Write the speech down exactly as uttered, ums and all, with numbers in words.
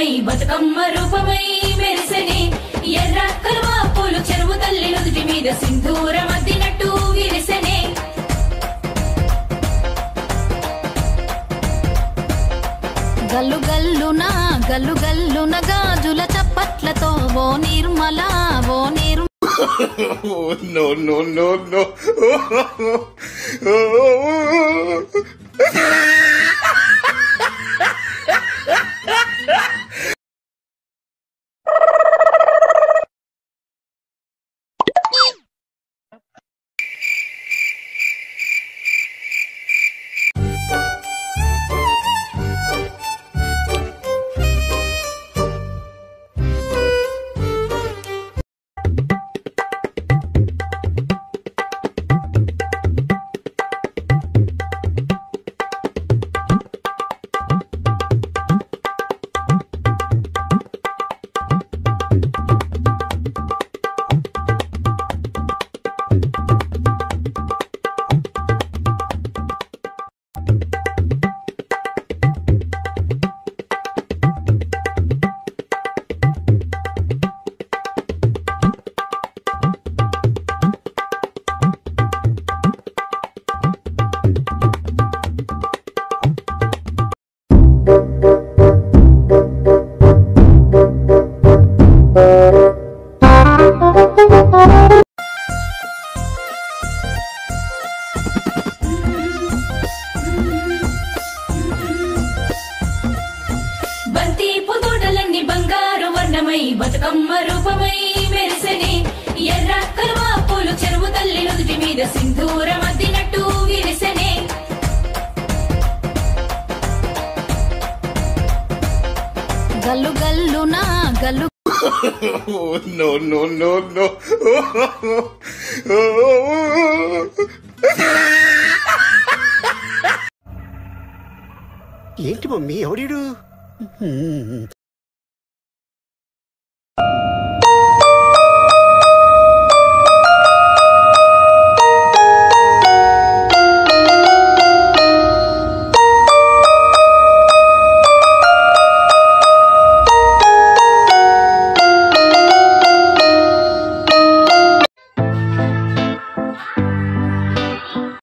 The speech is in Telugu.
వర్ణమై బతుకమ్మ రూపమై మెరిసెనే ఎర్ర కలువ పూలు చెరువు తల్లి నుదుటి మీద సింధూరం అద్దినట్టు విరిసెనే గల్లు గల్లున గల్లు గల్లున గాజుల చప్పట్లతో ఓ నిర్మల ఓ Nirma no no no no బంతి పుతోటలన్నీ బంగారు వర్ణమై బతుకమ్మ రూపమై మెరిసెనే ఎర్ర కలువ పూలు చెరువు తల్లి నుదుటి మీద సింధూరం అద్దినట్టు విరిసెనే గల్లు గల్లున గల్లు no no no no ఏంటి మమ్మీ ఎవడీడు